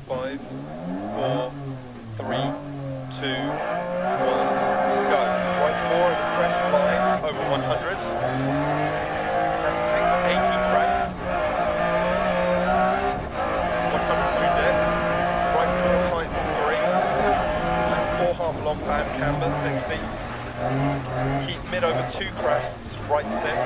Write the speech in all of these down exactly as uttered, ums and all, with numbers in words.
Five, four, three, two, one, go. Right four at the crest line, over one hundred. Left six, eighty crest. one hundred through dip. Right four times three. Left four half long band camber, sixty. Keep mid over two crests, right six.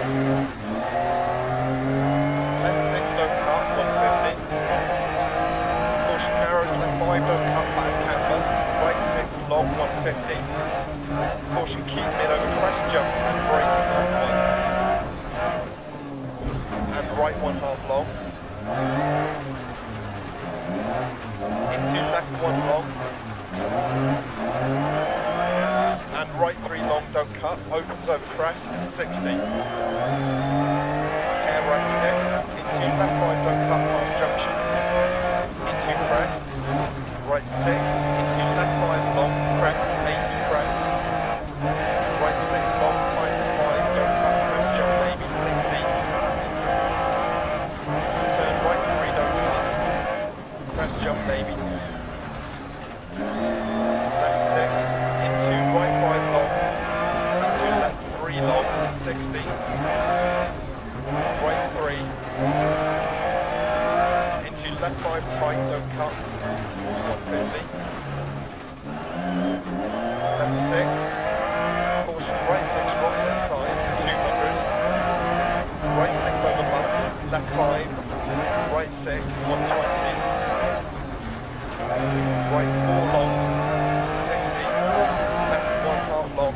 Left six, don't cut, one fifty. Caution narrows, left five, don't cut, band camber. Right six, long, one fifty. Caution keep mid over crest jump and brake, one. And right one half long. Into left one long. And right three long, don't cut, opens over crest, sixty. Hair right six, into left five, don't cut, past junction. Into crest, right six, into left five long, crest, eighty crest. Right six long, times five, don't cut, crest jump, maybe sixty. Turn right three, don't cut, crest jump, maybe. Left six, into right five long, into left three long, sixty. Right three, into left five tight, don't cut, one fifty. Left six, caution right six, rocks inside, two hundred. Right six over bumps, left five, right six, one twenty. Right four long, sixty. Left one half long.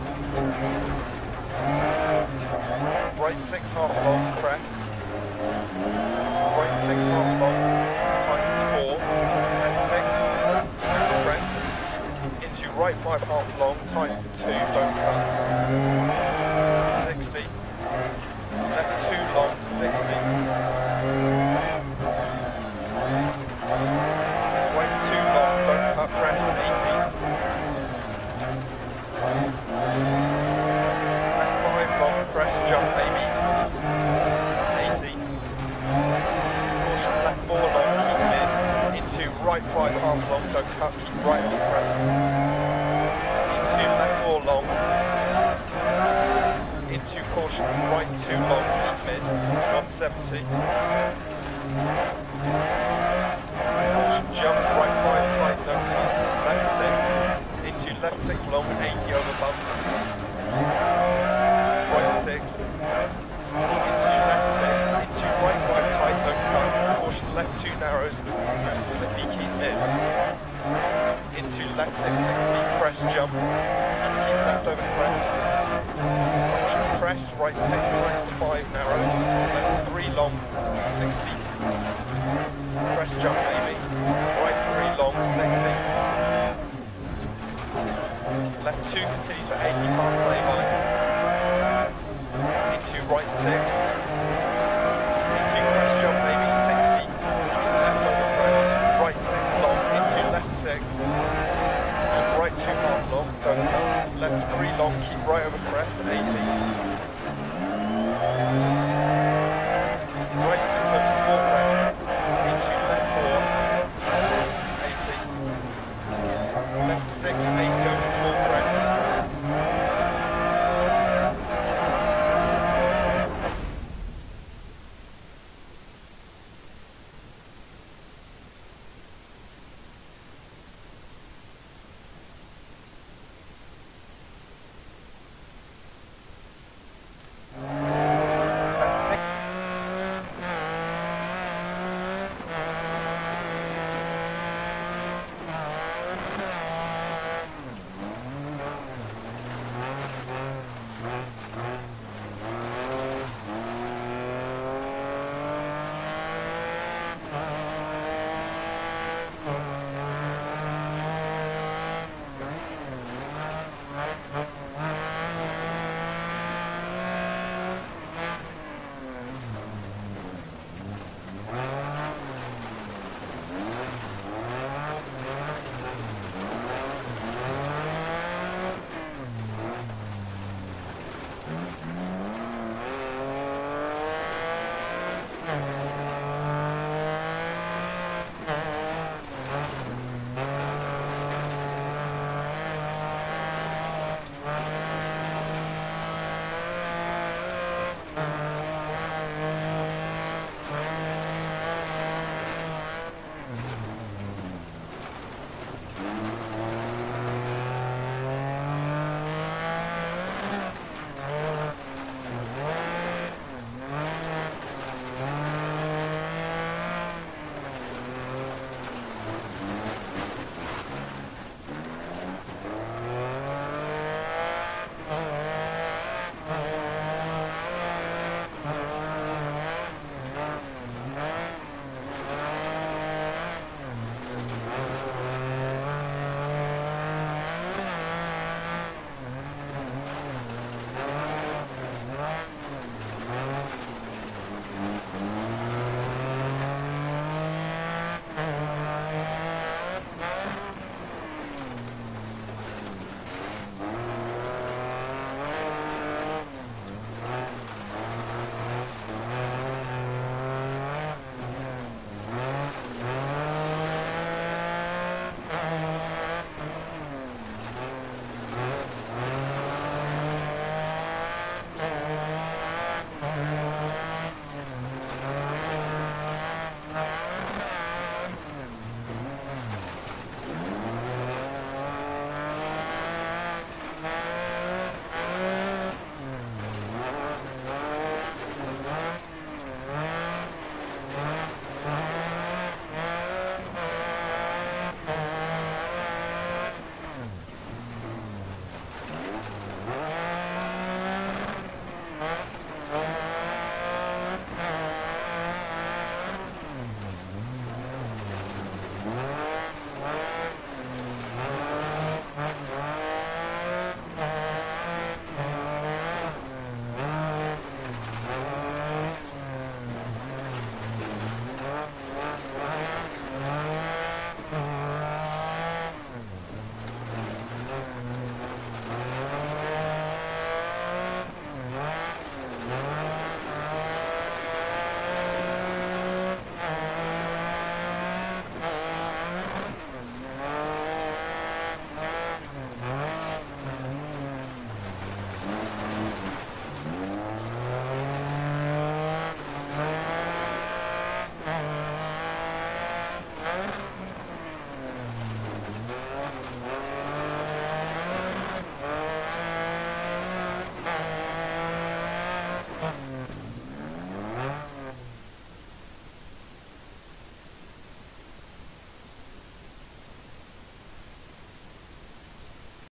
Right six half long, crest. Right six half long, times four, and six, crest. Into right five half long, times two, don't cut. sixty. Left two long, sixty. Right two long, don't cut, crest, eighty. Left five long, crest, jump, maybe. Four long, keep mid, into right five half long, don't cut, keep right on crest. Into left four long, into caution, right two long, keep mid, one seventy. Caution jump, right five tight, don't cut, left six, into left six long, eighty over bump. Right six, into left six, into right five tight, don't cut. Left two narrows and slippy keep mid. Into left six sixty, crest jump and keep left over crest. Crest, right six times five narrows, left three long, sixty.